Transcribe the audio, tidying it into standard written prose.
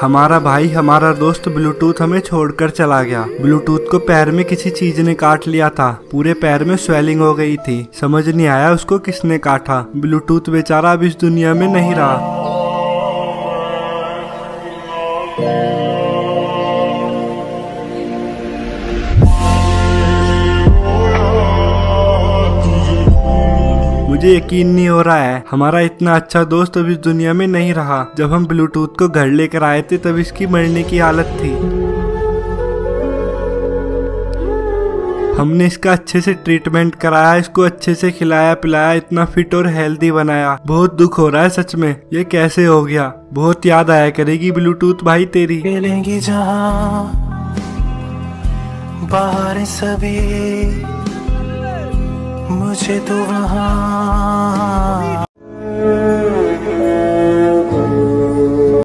हमारा भाई हमारा दोस्त ब्लूटूथ हमें छोड़कर चला गया। ब्लूटूथ को पैर में किसी चीज ने काट लिया था। पूरे पैर में स्वेलिंग हो गई थी। समझ नहीं आया उसको किसने काटा। ब्लूटूथ बेचारा अब इस दुनिया में नहीं रहा। मुझे यकीन नहीं हो रहा है हमारा इतना अच्छा दोस्त अब इस दुनिया में नहीं रहा। जब हम ब्लूटूथ को घर लेकर आए थे तब इसकी मरने की हालत थी। हमने इसका अच्छे से ट्रीटमेंट कराया, इसको अच्छे से खिलाया पिलाया, इतना फिट और हेल्दी बनाया। बहुत दुख हो रहा है सच में, ये कैसे हो गया। बहुत याद आया करेगी ब्लूटूथ भाई तेरी। खेलेंगी जहां बाहर सभी, मुझे तो वहां